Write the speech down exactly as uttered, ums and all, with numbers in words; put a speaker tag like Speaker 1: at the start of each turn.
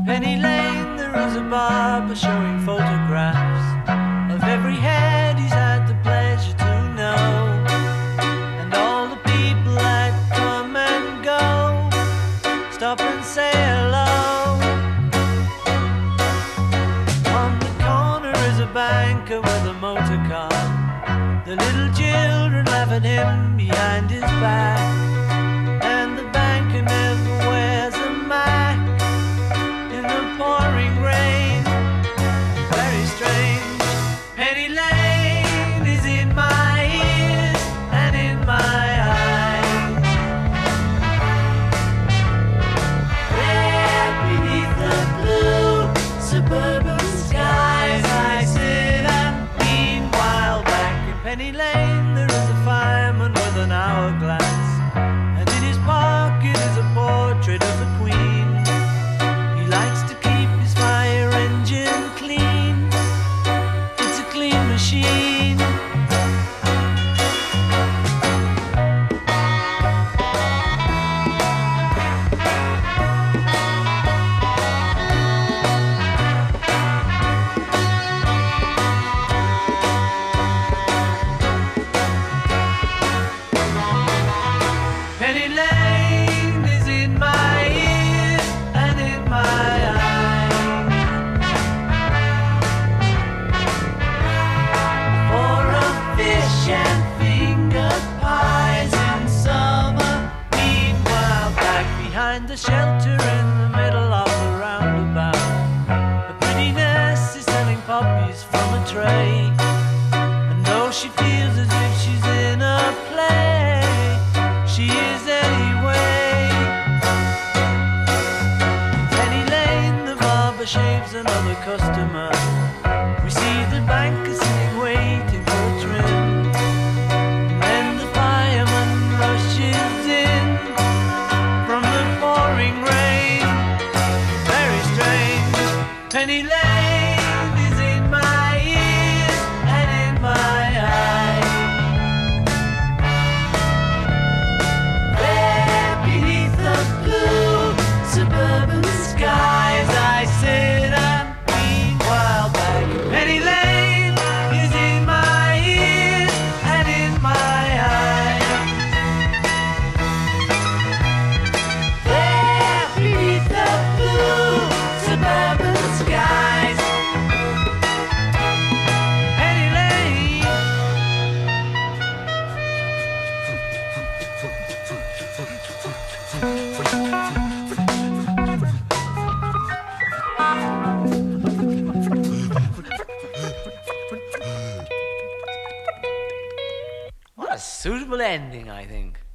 Speaker 1: Penny Lane there is a barber showing photographs of every head he's had the pleasure to know, and all the people that come and go stop and say hello. On the corner is a banker with a motor car. The little children laugh at him behind his back, and the banker never wears a mask in the pouring rain. Very strange. Penny Lane is in my ears and in my eyes. There beneath the blue suburban skies I sit and meanwhile back in Penny Lane there is a fireman with an hourglass, and in his pocket is a portrait of the Queen. He likes to keep his fire engine clean. It's a clean machine. Penny Lane is in my ears and in my eyes. For a fish and finger pies in summer. Meanwhile, back behind the shelter in the middle of the roundabout, a pretty nurse is selling poppies from a tray, and though she feels as if she's in a play, she is anyway. Penny Lane, the barber shaves another customer. We see the banker sitting waiting for a trim, and then the fireman rushes in from the pouring rain. Very strange. Penny Lane is in my ears and in my eyes. There beneath the blue suburban skies I sit and meanwhile back in Penny Lane is in my ears and in my eyes. There beneath the blue suburban skies, Penny Lane. What a suitable ending, I think.